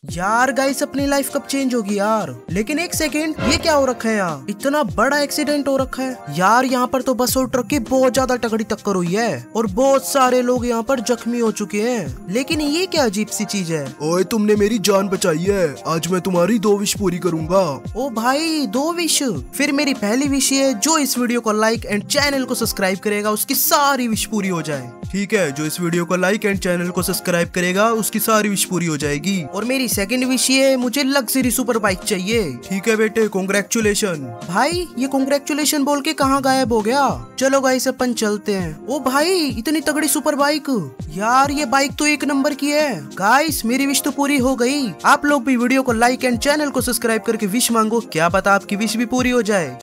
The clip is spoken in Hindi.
यार गाइस अपनी लाइफ कब चेंज होगी यार। लेकिन एक सेकेंड, ये क्या हो रखा है यहाँ? इतना बड़ा एक्सीडेंट हो रखा है यार। यहाँ पर तो बस और ट्रक की बहुत ज्यादा तगड़ी टक्कर हुई है और बहुत सारे लोग यहाँ पर जख्मी हो चुके हैं। लेकिन ये क्या अजीब सी चीज है। ओए तुमने मेरी जान बचाई है, आज मैं तुम्हारी 2 विश पूरी करूंगा। ओ भाई 2 विश। फिर मेरी पहली विश है जो इस वीडियो को लाइक एंड चैनल को सब्सक्राइब करेगा उसकी सारी विश पूरी हो जाए। ठीक है, जो इस वीडियो को लाइक एंड चैनल को सब्सक्राइब करेगा उसकी सारी विश पूरी हो जाएगी। और मेरी सेकंड विश ये मुझे लग्जरी सुपर बाइक चाहिए। ठीक है बेटे, कांग्रेचुलेशन। भाई ये कांग्रेचुलेशन बोल के कहाँ गायब हो गया? चलो गाइस अपन चलते हैं। ओ भाई इतनी तगड़ी सुपर बाइक यार, ये बाइक तो 1 नंबर की है। गाइस मेरी विश तो पूरी हो गई। आप लोग भी वीडियो को लाइक एंड चैनल को सब्सक्राइब करके विश मांगो, क्या पता आपकी विश भी पूरी हो जाए।